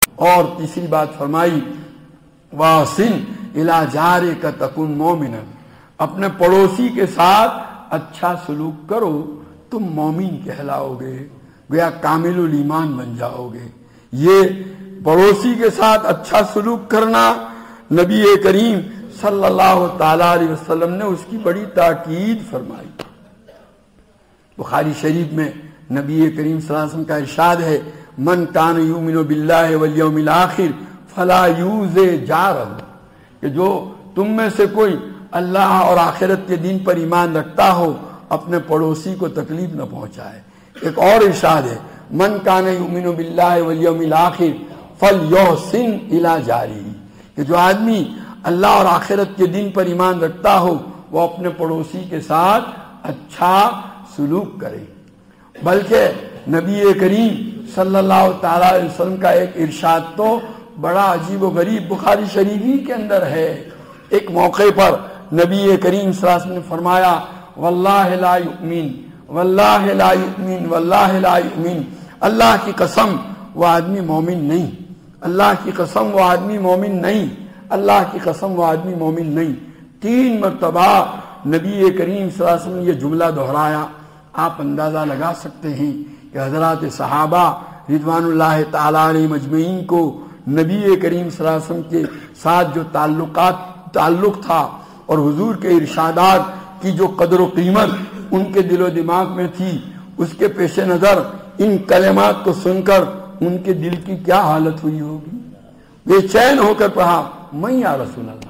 اور تیسری بات فرمائی وَأَحْسِنْ إِلَىٰ جَارِكَ تَكُنْ مُؤْمِنًا، اپنے پڑوسی کے ساتھ اچھا سلوک کرو تم مومن کہلاؤ گے، گویا کامل الایمان بن جاؤ گے۔ یہ پڑوسی کے ساتھ اچھا سلوک کرنا نبی کریم صلی اللہ تعالی علیہ وسلم نے اس کی بڑی تاکید فرمائی۔ بخاری شریف میں نبی کریم صلی اللہ علیہ وسلم کا ارشاد ہے من کان یؤمن باللہ والیوم الآخر فلا یؤذی جارہ، کہ جو تم میں سے کوئی اللہ اور آخرت کے دن پر ایمان رکھتا ہو اپنے پڑوسی کو تکلیف نہ پہنچائے۔ ایک اور ارشاد ہے من کان یؤمن باللہ والیوم الآخر فلیحسن الی جارہ، کہ جو آدمی اللہ اور آخرت کے دن پر ایمان رکھتا ہو وہ اپنے پڑوسی کے ساتھ اچھا سلوک کرے۔ بلکہ نبی کریم صلی اللہ تعالی علیہ وسلم کا ایک ارشاد تو بڑا عجیب و غریب بخاری شریف ہی کے اندر ہے۔ ایک موقع پر نبی کریم صلی اللہ علیہ وسلم نے فرمایا واللہ لا یؤمن واللہ لا یؤمن واللہ لا یؤمن، اللہ کی قسم وہ آدمی مومن نہیں، اللہ کی قسم وہ آدمی مومن نہیں، اللہ کی قسم وہ آدمی مومن نہیں۔ 3 مرتبہ نبی کریم صلی اللہ علیہ وسلم نے یہ جملہ دہرایا۔ آپ اندازہ لگا سکتے ہیں کہ حضرات صحابہ رضوان اللہ تعالی علیہ مجمعین کو نبی کریم صلی اللہ علیہ وسلم کے ساتھ جو تعلق تھا اور حضور کے ارشادات کی جو قدر و قیمت ان کے دل و دماغ میں تھی، اس کے پیش نظر ان کلمات کو سن کر ان کے دل کی کیا حالت ہوئی ہوگی؟ بے چین ہو کر کہا میں یا رسول اللہ۔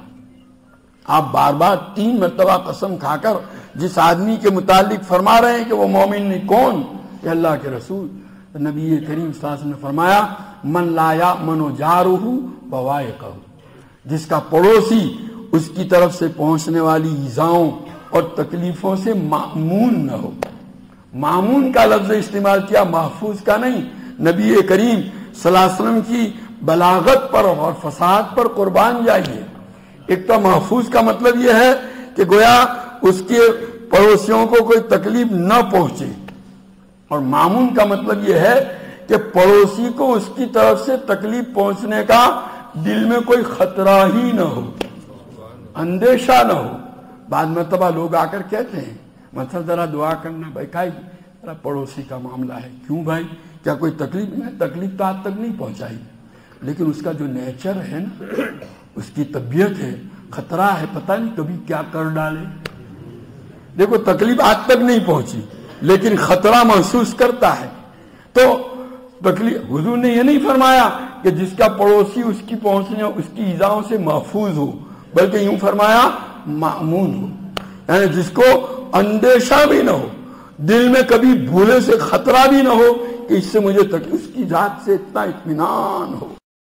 آپ بار بار 3 مرتبہ قسم کھا کر جس آدمی کے متعلق فرما رہے ہیں کہ وہ مومن نہیں، کون؟ کہ اللہ کے رسول۔ نبی کریم صلی اللہ علیہ وسلم نے فرمایا من لا یأمن جارہ بوائقہ، جس کا پڑوسی اس کی طرف سے پہنچنے والی ایذاؤں اور تکلیفوں سے مامون نہ ہو۔ مامون کا لفظ استعمال کیا، محفوظ کا نہیں۔ نبی کریم صلی اللہ علیہ وسلم کی بلاغت پر اور فصاحت پر قربان جائیے۔ ایک تو محفوظ کا مطلب یہ ہے کہ گویا اس کے پڑوسیوں کو کوئی تکلیف نہ پہنچے، اور مامون کا مطلب یہ ہے کہ پڑوسی کو اس کی طرف سے تکلیف پہنچنے کا دل میں کوئی خطرہ ہی نہ ہو، اندیشہ نہ ہو۔ بعد مرتبہ لوگ آ کر کہتے ہیں مثلا ذرا دعا کرنا بھائی، کائی ذرا پڑوسی کا معاملہ ہے۔ کیوں بھائی، کیا کوئی تکلیف؟ میں تکلیف تو آج تک نہیں پہنچائی، لیکن اس کا جو نیچر ہے نا، اس کی طبیعت ہے، خطرہ ہے، پتہ نہیں کبھی کیا کر ڈالے۔ دیکھو تکلیف آج تک نہیں پہنچی لیکن خطرہ محسوس کرتا ہے۔ تو تکلیف، حضور نے یہ نہیں فرمایا کہ جس کا پڑوسی اس کی پہنچنے اس کی ایذاؤں سے محفوظ ہو، بلکہ یوں فرمایا مأمون ہو، یعنی جس کو اندیشہ بھی نہ ہو، دل میں کبھی بھولے سے خطرہ بھی نہ ہو کہ اس سے مجھے اس کی ذات سے اتنا اطمینان ہو۔